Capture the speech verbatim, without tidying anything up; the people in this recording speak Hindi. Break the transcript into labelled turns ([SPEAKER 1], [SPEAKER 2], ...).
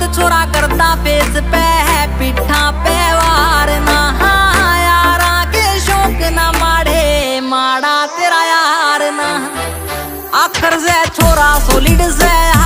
[SPEAKER 1] छोरा करता फेस पे है पिठा पे वार ना यारा के शौक ना माड़े माड़ा तेरा यार ना आखर से छोरा सोलिड से